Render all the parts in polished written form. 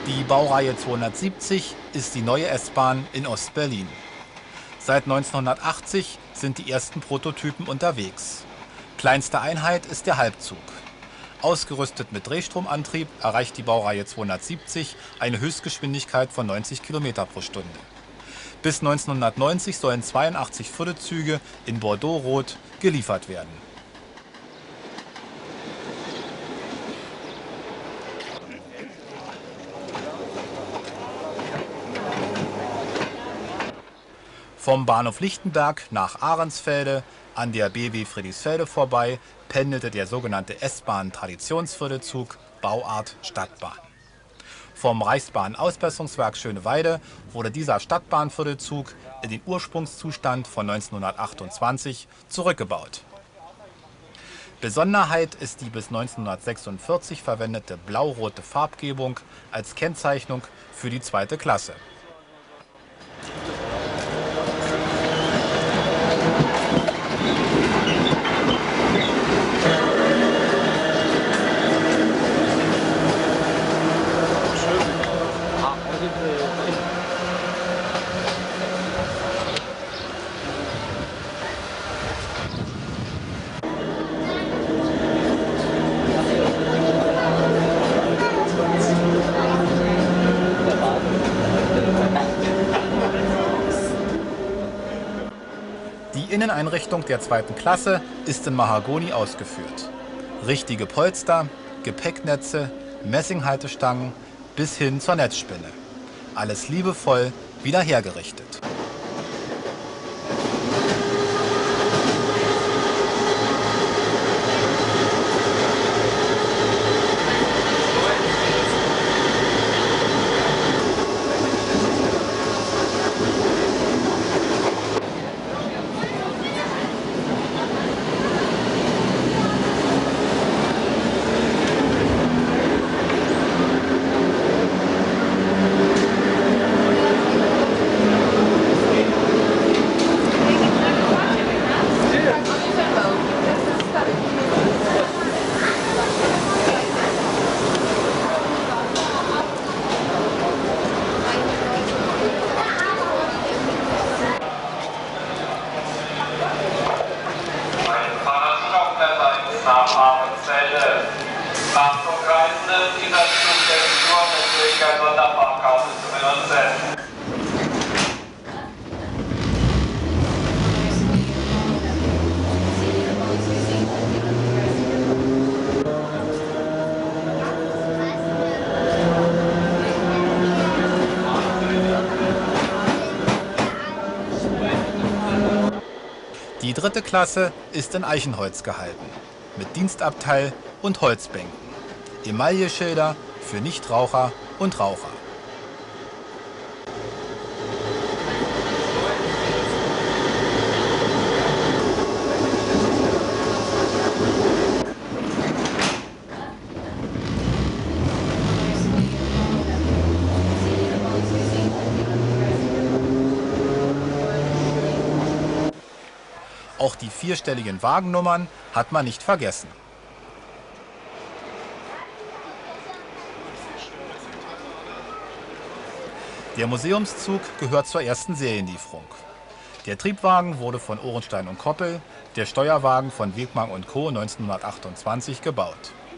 Die Baureihe 270 ist die neue S-Bahn in Ostberlin. Seit 1980 sind die ersten Prototypen unterwegs. Kleinste Einheit ist der Halbzug. Ausgerüstet mit Drehstromantrieb erreicht die Baureihe 270 eine Höchstgeschwindigkeit von 90 km pro Stunde. Bis 1990 sollen 82 Viertelzüge in Bordeaux-Rot geliefert werden. Vom Bahnhof Lichtenberg nach Ahrensfelde an der BW Friedrichsfelde vorbei pendelte der sogenannte S-Bahn-Traditionsviertelzug Bauart Stadtbahn. Vom Reichsbahn-Ausbesserungswerk Schöneweide wurde dieser Stadtbahnviertelzug in den Ursprungszustand von 1928 zurückgebaut. Besonderheit ist die bis 1946 verwendete blau-rote Farbgebung als Kennzeichnung für die zweite Klasse. Die Inneneinrichtung der zweiten Klasse ist in Mahagoni ausgeführt. Richtige Polster, Gepäcknetze, Messinghaltestangen bis hin zur Netzspinne. Alles liebevoll wieder hergerichtet. Nach Ahrensfelde. Nachzugreisende, dieser Zug ist nur mit gültiger Sonderfahrkarte zu benutzen. Die dritte Klasse ist in Eichenholz gehalten, mit Dienstabteil und Holzbänken. Emailleschilder für Nichtraucher und Raucher. Auch die vierstelligen Wagennummern hat man nicht vergessen. Der Museumszug gehört zur ersten Serienlieferung. Der Triebwagen wurde von Ohrenstein und Koppel, der Steuerwagen von Wegmann und Co. 1928 gebaut.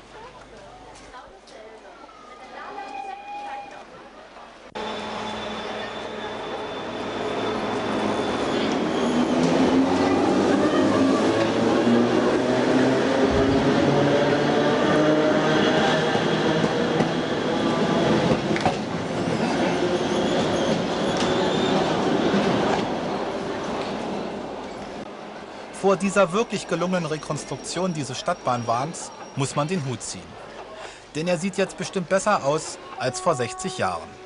Vor dieser wirklich gelungenen Rekonstruktion dieses Stadtbahnwagens muss man den Hut ziehen. Denn er sieht jetzt bestimmt besser aus als vor 60 Jahren.